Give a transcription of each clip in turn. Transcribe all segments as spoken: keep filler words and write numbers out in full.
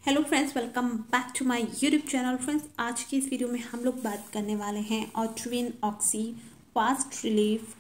Hello friends, welcome back to my YouTube channel. Friends, आज की इस वीडियो में हम लोग बात करने वाले हैं ऑट्रिन ऑक्सी फास्ट रिलीफ।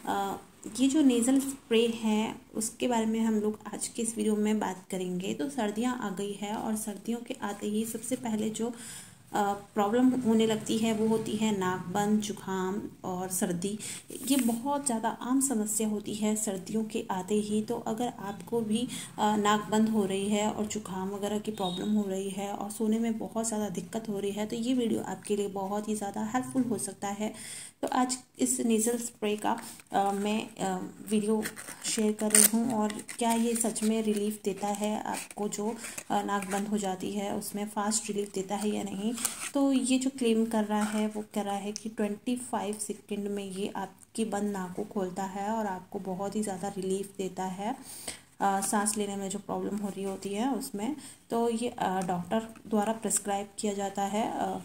ये जो नेज़ल स्प्रे है उसके बारे में हम लोग आज की इस वीडियो में बात करेंगे। तो सर्दियां आ गई है और सर्दियों के आते ही सबसे पहले जो प्रॉब्लम होने लगती है वो होती है नाक बंद, जुकाम और सर्दी। ये बहुत ज़्यादा आम समस्या होती है सर्दियों के आते ही। तो अगर आपको भी नाक बंद हो रही है और जुकाम वगैरह की प्रॉब्लम हो रही है और सोने में बहुत ज़्यादा दिक्कत हो रही है तो ये वीडियो आपके लिए बहुत ही ज़्यादा हेल्पफुल हो सकता है। तो आज इस नेज़ल स्प्रे का आ, मैं आ, वीडियो शेयर कर रही हूँ और क्या ये सच में रिलीफ देता है आपको, जो आ, नाक बंद हो जाती है उसमें फ़ास्ट रिलीफ देता है या नहीं। तो ये जो क्लेम कर रहा है वो कह रहा है कि पच्चीस सेकंड में ये आपकी बंद नाक को खोलता है और आपको बहुत ही ज़्यादा रिलीफ देता है आ, सांस लेने में जो प्रॉब्लम हो रही होती है उसमें। तो ये डॉक्टर द्वारा प्रिस्क्राइब किया जाता है आ,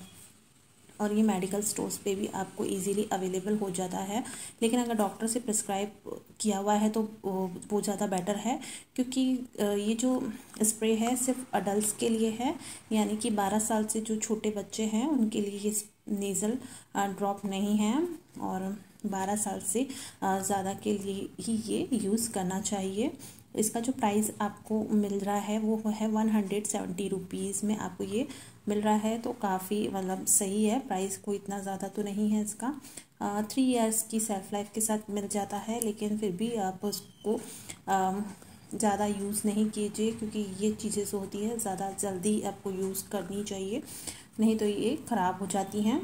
और ये मेडिकल स्टोर्स पे भी आपको इजीली अवेलेबल हो जाता है। लेकिन अगर डॉक्टर से प्रिस्क्राइब किया हुआ है तो वो ज़्यादा बेटर है, क्योंकि ये जो स्प्रे है सिर्फ अडल्ट के लिए है, यानी कि बारह साल से जो छोटे बच्चे हैं उनके लिए ये नेज़ल ड्रॉप नहीं है और बारह साल से ज़्यादा के लिए ही ये यूज़ करना चाहिए। इसका जो प्राइस आपको मिल रहा है वो है वन हंड्रेड सेवेंटी रुपीज़ में आपको ये मिल रहा है। तो काफ़ी मतलब सही है, प्राइस को इतना ज़्यादा तो नहीं है इसका। थ्री इयर्स की सेल्फ लाइफ के साथ मिल जाता है, लेकिन फिर भी आप उसको ज़्यादा यूज़ नहीं कीजिए, क्योंकि ये चीज़ें जो होती है ज़्यादा जल्दी आपको यूज़ करनी चाहिए, नहीं तो ये ख़राब हो जाती हैं।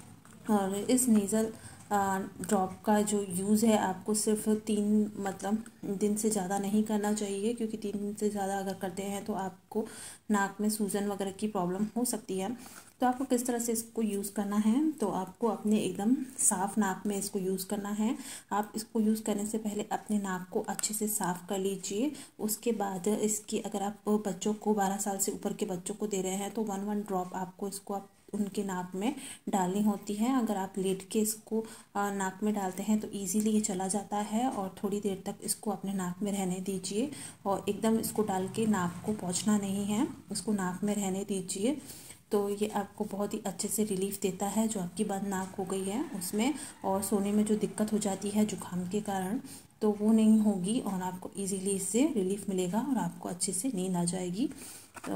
और इस नेज़ल ड्रॉप का जो यूज़ है आपको सिर्फ तीन मतलब दिन से ज़्यादा नहीं करना चाहिए, क्योंकि तीन दिन से ज़्यादा अगर करते हैं तो आपको नाक में सूजन वगैरह की प्रॉब्लम हो सकती है। तो आपको किस तरह से इसको यूज़ करना है, तो आपको अपने एकदम साफ़ नाक में इसको यूज़ करना है। आप इसको यूज़ करने से पहले अपने नाक को अच्छे से साफ़ कर लीजिए। उसके बाद इसकी अगर आप बच्चों को बारह साल से ऊपर के बच्चों को दे रहे हैं तो वन वन ड्रॉप आपको इसको आप उनके नाक में डालनी होती है। अगर आप लेट के इसको नाक में डालते हैं तो इजीली ये चला जाता है और थोड़ी देर तक इसको अपने नाक में रहने दीजिए और एकदम इसको डाल के नाक को पोंछना नहीं है, उसको नाक में रहने दीजिए। तो ये आपको बहुत ही अच्छे से रिलीफ देता है जो आपकी बंद नाक हो गई है उसमें, और सोने में जो दिक्कत हो जाती है जुकाम के कारण तो वो नहीं होगी और आपको इजीली इससे रिलीफ मिलेगा और आपको अच्छे से नींद आ जाएगी। तो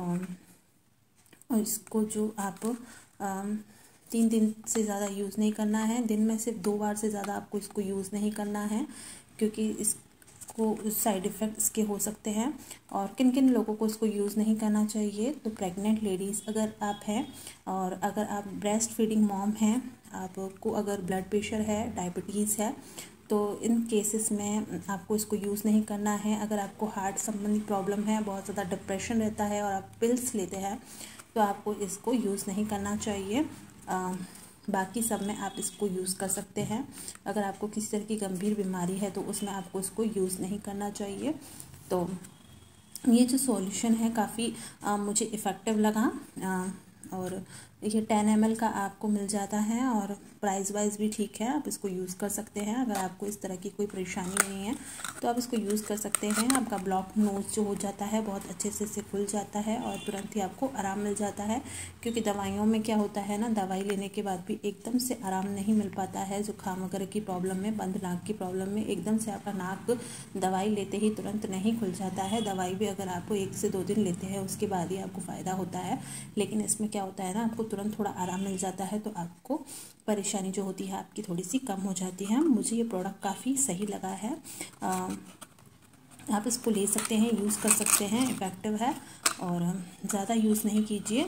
और इसको जो आप तीन दिन से ज़्यादा यूज़ नहीं करना है, दिन में सिर्फ दो बार से ज़्यादा आपको इसको यूज़ नहीं करना है, क्योंकि इसको साइड इफ़ेक्ट इसके हो सकते हैं। और किन किन लोगों को इसको यूज़ नहीं करना चाहिए, तो प्रेग्नेंट लेडीज़ अगर आप हैं और अगर आप ब्रेस्ट फीडिंग मॉम हैं, आपको अगर ब्लड प्रेशर है, डायबिटीज़ है, तो इन केसेस में आपको इसको यूज़ नहीं करना है। अगर आपको हार्ट संबंधी प्रॉब्लम है, बहुत ज़्यादा डिप्रेशन रहता है और आप पिल्स लेते हैं तो आपको इसको यूज़ नहीं करना चाहिए। आ, बाकी सब में आप इसको यूज़ कर सकते हैं। अगर आपको किसी तरह की गंभीर बीमारी है तो उसमें आपको इसको यूज़ नहीं करना चाहिए। तो ये जो सॉल्यूशन है काफ़ी मुझे इफ़ेक्टिव लगा आ, और ये टेन एम एल का आपको मिल जाता है और प्राइस वाइज भी ठीक है, आप इसको यूज़ कर सकते हैं। अगर आपको इस तरह की कोई परेशानी नहीं है तो आप इसको यूज़ कर सकते हैं। आपका ब्लॉक नोज जो हो जाता है बहुत अच्छे से से खुल जाता है और तुरंत ही आपको आराम मिल जाता है, क्योंकि दवाइयों में क्या होता है ना, दवाई लेने के बाद भी एकदम से आराम नहीं मिल पाता है। जुकाम वगैरह की प्रॉब्लम में, बंद नाक की प्रॉब्लम में एकदम से आपका नाक दवाई लेते ही तुरंत नहीं खुल जाता है। दवाई भी अगर आपको एक से दो दिन लेते हैं उसके बाद ही आपको फ़ायदा होता है, लेकिन इसमें क्या होता है ना, आपको तुरंत थोड़ा आराम मिल जाता है, तो आपको परेशानी जो होती है आपकी थोड़ी सी कम हो जाती है। मुझे ये प्रोडक्ट काफ़ी सही लगा है, आ, आप इसको ले सकते हैं, यूज़ कर सकते हैं, इफ़ेक्टिव है और ज़्यादा यूज़ नहीं कीजिए।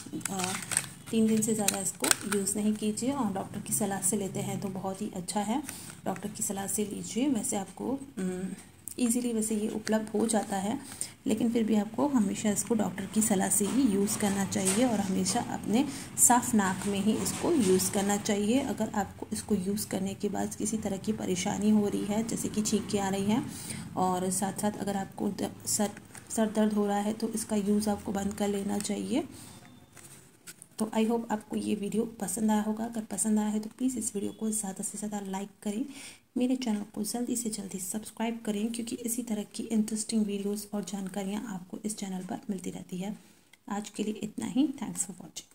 तीन दिन से ज़्यादा इसको यूज़ नहीं कीजिए और डॉक्टर की सलाह से लेते हैं तो बहुत ही अच्छा है, डॉक्टर की सलाह से लीजिए। वैसे आपको ईज़िली वैसे ये उपलब्ध हो जाता है, लेकिन फिर भी आपको हमेशा इसको डॉक्टर की सलाह से ही यूज़ करना चाहिए और हमेशा अपने साफ़ नाक में ही इसको यूज़ करना चाहिए। अगर आपको इसको यूज़ करने के बाद किसी तरह की परेशानी हो रही है, जैसे कि छींकें आ रही हैं और साथ साथ अगर आपको सर सर दर्द हो रहा है, तो इसका यूज़ आपको बंद कर लेना चाहिए। तो आई होप आपको ये वीडियो पसंद आया होगा। अगर पसंद आया है तो प्लीज़ इस वीडियो को ज़्यादा से ज़्यादा लाइक करें, मेरे चैनल को जल्दी से जल्दी सब्सक्राइब करें, क्योंकि इसी तरह की इंटरेस्टिंग वीडियोस और जानकारियाँ आपको इस चैनल पर मिलती रहती है। आज के लिए इतना ही। Thanks for watching.